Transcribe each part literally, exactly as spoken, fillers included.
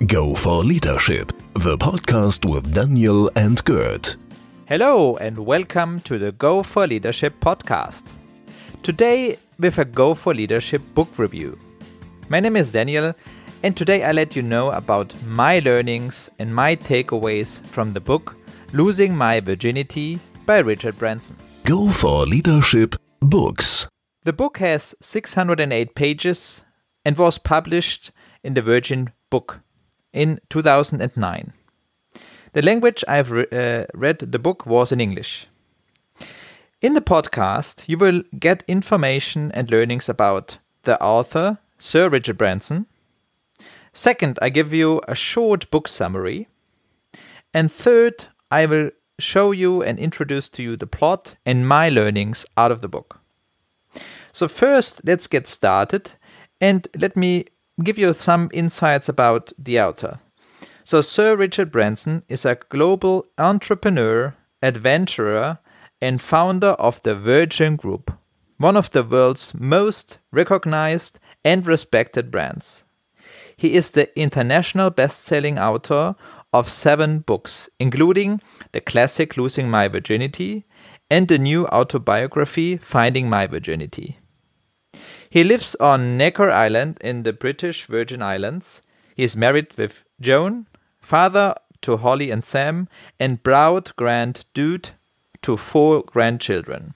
Go for Leadership, the podcast with Daniel and Gert. Hello and welcome to the Go for Leadership podcast. Today with a Go for Leadership book review. My name is Daniel and today I let you know about my learnings and my takeaways from the book Losing My Virginity by Richard Branson. Go for Leadership books. The book has six hundred eight pages and was published in the Virgin Book in two thousand nine. The language I've re- uh, read the book was in English. In the podcast, you will get information and learnings about the author, Sir Richard Branson. Second, I give you a short book summary. And third, I will show you and introduce to you the plot and my learnings out of the book. So first, let's get started and let me give you some insights about the author. So Sir Richard Branson is a global entrepreneur, adventurer, and founder of the Virgin Group, one of the world's most recognized and respected brands. He is the international best-selling author of seven books, including the classic Losing My Virginity and the new autobiography Finding My Virginity. He lives on Necker Island in the British Virgin Islands. He is married with Joan, father to Holly and Sam, and proud grand-dude to four grandchildren.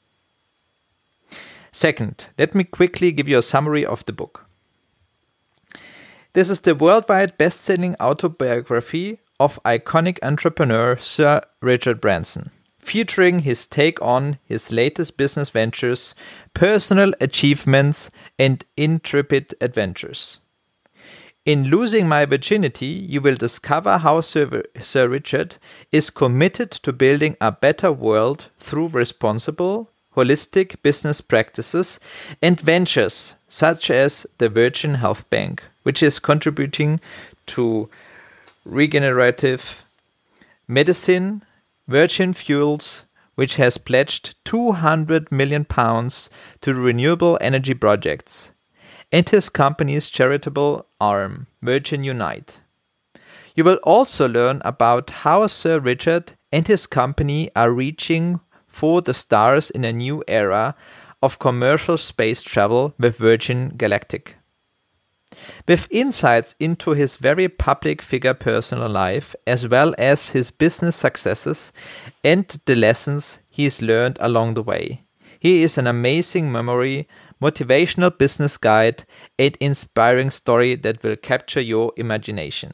Second, let me quickly give you a summary of the book. This is the worldwide best-selling autobiography of iconic entrepreneur Sir Richard Branson, featuring his take on his latest business ventures, personal achievements, and intrepid adventures. In Losing My Virginity, you will discover how Sir, Sir Richard is committed to building a better world through responsible, holistic business practices and ventures such as the Virgin Health Bank, which is contributing to regenerative medicine, Virgin Fuels, which has pledged two hundred million pounds to renewable energy projects, and his company's charitable arm, Virgin Unite. You will also learn about how Sir Richard and his company are reaching for the stars in a new era of commercial space travel with Virgin Galactic. With insights into his very public figure personal life, as well as his business successes and the lessons he's learned along the way. He is an amazing memory, motivational business guide, and inspiring story that will capture your imagination.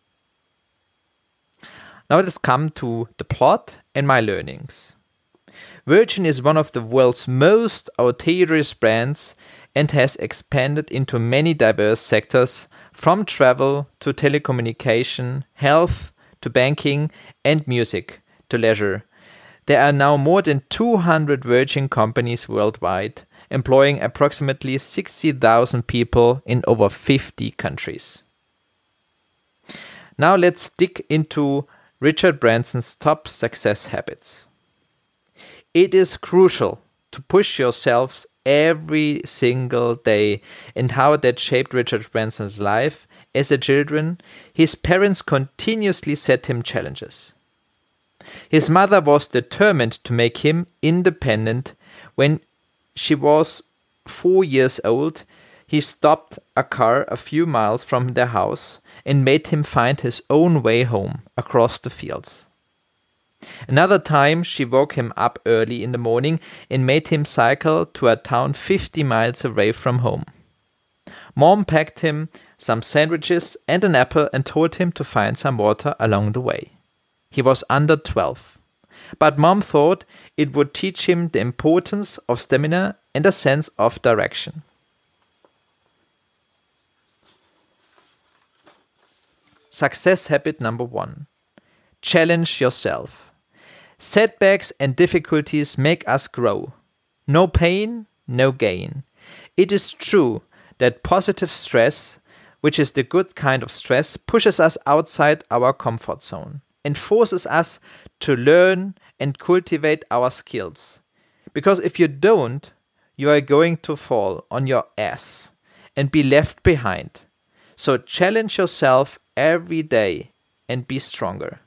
Now let's come to the plot and my learnings. Virgin is one of the world's most audacious brands and has expanded into many diverse sectors, from travel to telecommunication, health to banking, and music to leisure. There are now more than two hundred Virgin companies worldwide, employing approximately sixty thousand people in over fifty countries. Now let's dig into Richard Branson's top success habits. It is crucial to push yourselves every single day, and how that shaped Richard Branson's life. As a children, his parents continuously set him challenges. His mother was determined to make him independent. When she was four years old, he stopped a car a few miles from their house and made him find his own way home across the fields. Another time, she woke him up early in the morning and made him cycle to a town fifty miles away from home. Mom packed him some sandwiches and an apple and told him to find some water along the way. He was under twelve, but Mom thought it would teach him the importance of stamina and a sense of direction. Success habit number one. Challenge yourself. Setbacks and difficulties make us grow. No pain, no gain. It is true that positive stress, which is the good kind of stress, pushes us outside our comfort zone and forces us to learn and cultivate our skills. Because if you don't, you are going to fall on your ass and be left behind. So challenge yourself every day and be stronger.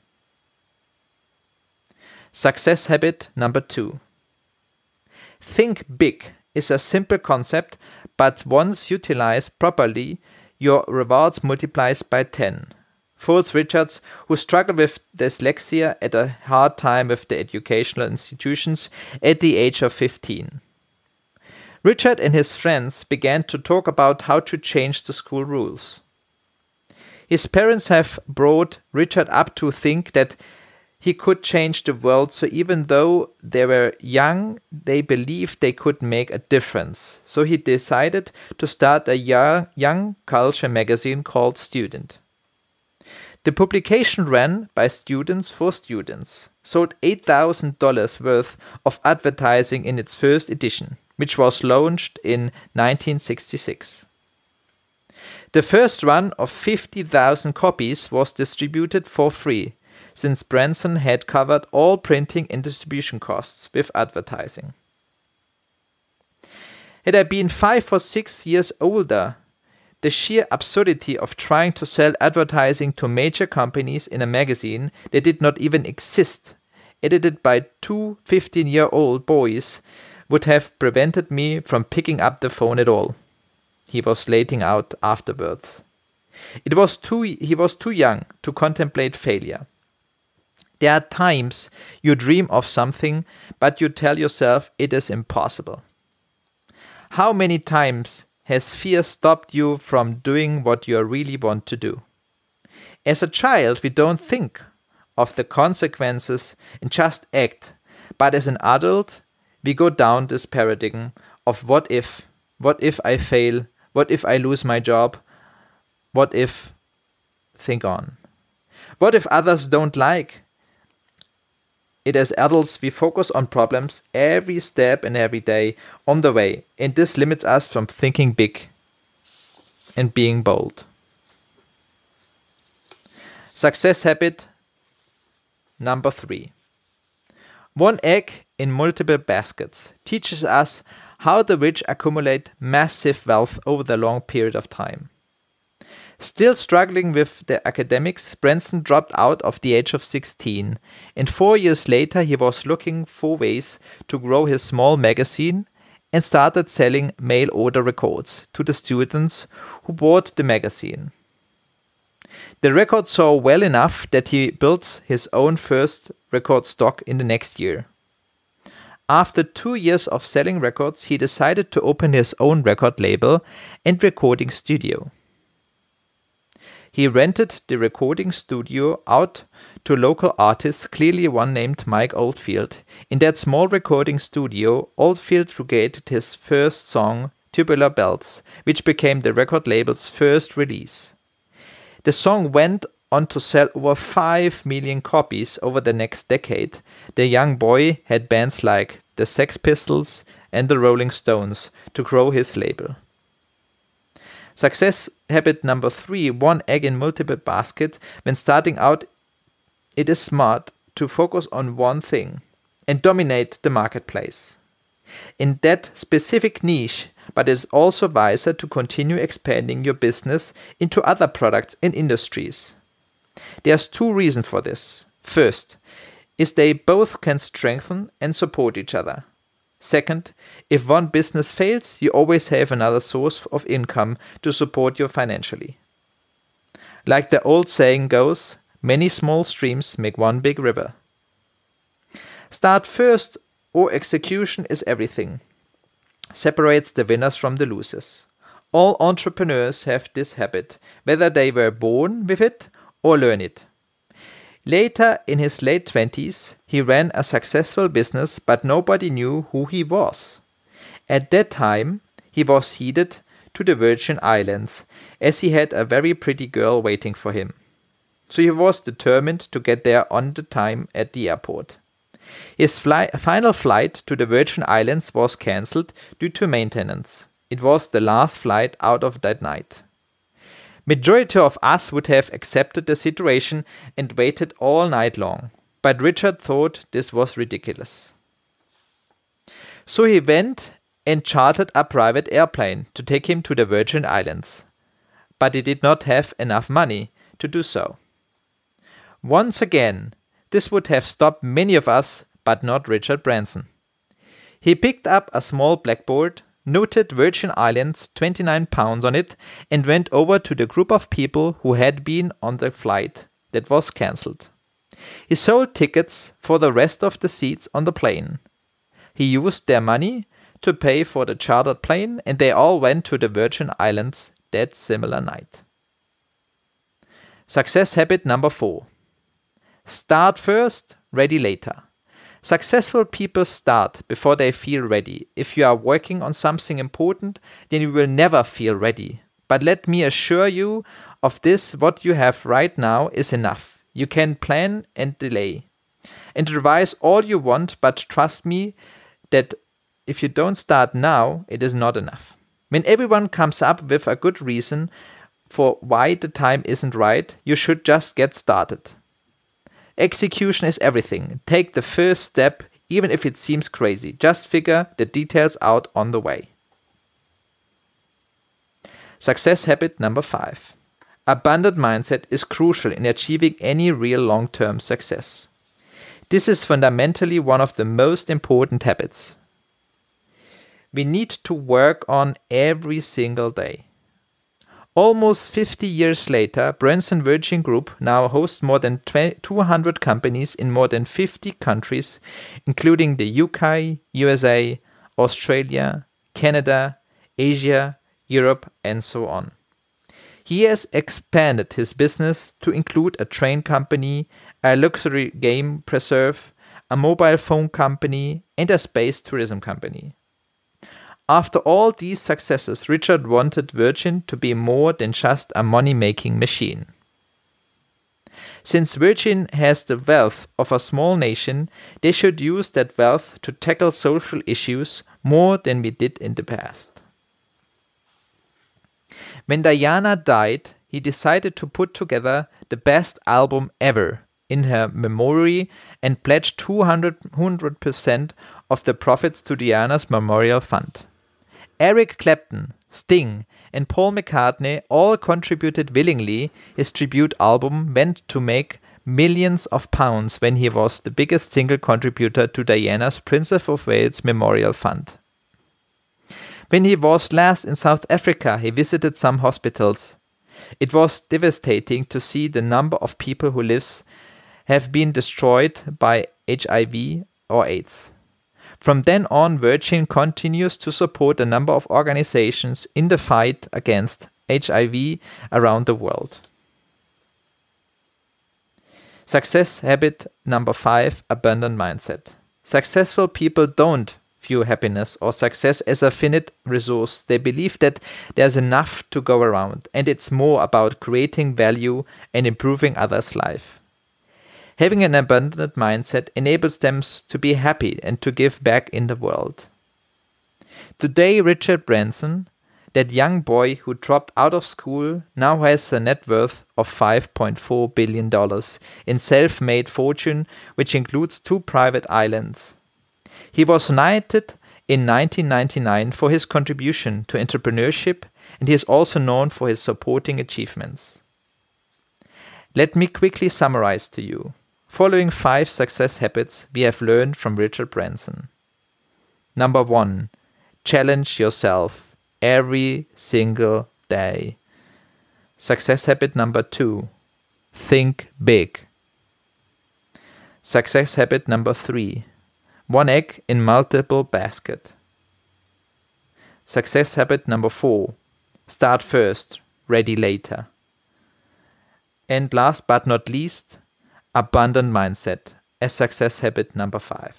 Success habit number two. Think big is a simple concept, but once utilized properly, your rewards multiplies by ten. Falls Richards, who struggled with dyslexia, at a hard time with the educational institutions at the age of fifteen. Richard and his friends began to talk about how to change the school rules. His parents have brought Richard up to think that he could change the world, so even though they were young, they believed they could make a difference. So he decided to start a young, young culture magazine called Student. The publication ran by students for students, sold eight thousand dollars worth of advertising in its first edition, which was launched in nineteen sixty-six. The first run of fifty thousand copies was distributed for free, since Branson had covered all printing and distribution costs with advertising. Had I been five or six years older, the sheer absurdity of trying to sell advertising to major companies in a magazine that did not even exist, edited by two fifteen-year-old boys, would have prevented me from picking up the phone at all. He was slating out afterwards. It was too, he was too young to contemplate failure. There are times you dream of something, but you tell yourself it is impossible. How many times has fear stopped you from doing what you really want to do? As a child, we don't think of the consequences and just act, but as an adult, we go down this paradigm of what if, what if I fail, what if I lose my job, what if, think on. What if others don't like it? As adults, we focus on problems every step and every day on the way, and this limits us from thinking big and being bold. Success habit number three. One egg in multiple baskets teaches us how the rich accumulate massive wealth over the long period of time. Still struggling with the academics, Branson dropped out of the age of sixteen, and four years later he was looking for ways to grow his small magazine and started selling mail-order records to the students who bought the magazine. The record sold well enough that he built his own first record stock in the next year. After two years of selling records, he decided to open his own record label and recording studio. He rented the recording studio out to local artists, clearly one named Mike Oldfield. In that small recording studio, Oldfield recorded his first song, Tubular Bells, which became the record label's first release. The song went on to sell over five million copies over the next decade. The young boy had bands like the Sex Pistols and the Rolling Stones to grow his label. Success habit number three, one egg in multiple baskets. When starting out, it is smart to focus on one thing and dominate the marketplace in that specific niche, but it is also wiser to continue expanding your business into other products and industries. There's two reasons for this. First, is they both can strengthen and support each other. Second, if one business fails, you always have another source of income to support you financially. Like the old saying goes, many small streams make one big river. Start first or execution is everything. Separates the winners from the losers. All entrepreneurs have this habit, whether they were born with it or learn it. Later, in his late twenties, he ran a successful business, but nobody knew who he was. At that time, he was headed to the Virgin Islands, as he had a very pretty girl waiting for him. So he was determined to get there on the time at the airport. His fly- final flight to the Virgin Islands was cancelled due to maintenance. It was the last flight out of that night. Majority of us would have accepted the situation and waited all night long, but Richard thought this was ridiculous. So he went and chartered a private airplane to take him to the Virgin Islands. But he did not have enough money to do so. Once again, this would have stopped many of us, but not Richard Branson. He picked up a small blackboard, noted Virgin Islands, twenty-nine pounds on it, and went over to the group of people who had been on the flight that was cancelled. He sold tickets for the rest of the seats on the plane. He used their money to pay for the chartered plane, and they all went to the Virgin Islands that similar night. Success habit number four. Start first, ready later. Successful people start before they feel ready. If you are working on something important, then you will never feel ready. But let me assure you of this, what you have right now is enough. You can plan and delay and revise all you want, but trust me that if you don't start now, it is not enough. When everyone comes up with a good reason for why the time isn't right, you should just get started. Execution is everything. Take the first step, even if it seems crazy. Just figure the details out on the way. Success habit number five. Abundant mindset is crucial in achieving any real long-term success. This is fundamentally one of the most important habits we need to work on every single day. Almost fifty years later, Branson Virgin Group now hosts more than two hundred companies in more than fifty countries, including the U K, U S A, Australia, Canada, Asia, Europe, and so on. He has expanded his business to include a train company, a luxury game preserve, a mobile phone company, and a space tourism company. After all these successes, Richard wanted Virgin to be more than just a money-making machine. Since Virgin has the wealth of a small nation, they should use that wealth to tackle social issues more than we did in the past. When Diana died, he decided to put together the best album ever in her memory and pledged two hundred percent of the profits to Diana's memorial fund. Eric Clapton, Sting, and Paul McCartney all contributed willingly. His tribute album went to make millions of pounds when he was the biggest single contributor to Diana's Princess of Wales Memorial Fund. When he was last in South Africa, he visited some hospitals. It was devastating to see the number of people who lives have been destroyed by H I V or AIDS. From then on, Virgin continues to support a number of organizations in the fight against H I V around the world. Success habit number five, abundant mindset. Successful people don't view happiness or success as a finite resource. They believe that there's enough to go around, and it's more about creating value and improving others' life. Having an abundant mindset enables them to be happy and to give back in the world. Today, Richard Branson, that young boy who dropped out of school, now has a net worth of five point four billion dollars in self-made fortune, which includes two private islands. He was knighted in nineteen ninety-nine for his contribution to entrepreneurship, and he is also known for his supporting achievements. Let me quickly summarize to you. Following five success habits we have learned from Richard Branson. Number one, challenge yourself every single day. Success habit number two, think big. Success habit number three, one egg in multiple baskets. Success habit number four, start first, ready later. And last but not least, abundant mindset as success habit number five.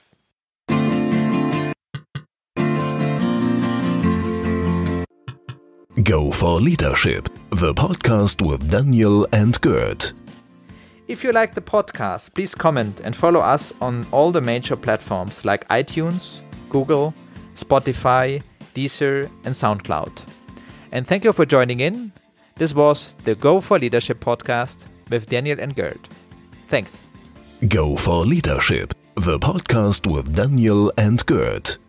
Go for Leadership, the podcast with Daniel and Gert. If you like the podcast, please comment and follow us on all the major platforms like iTunes, Google, Spotify, Deezer, and SoundCloud. And thank you for joining in. This was the Go for Leadership podcast with Daniel and Gert. Thanks. Go for Leadership, the podcast with Daniel and Gert.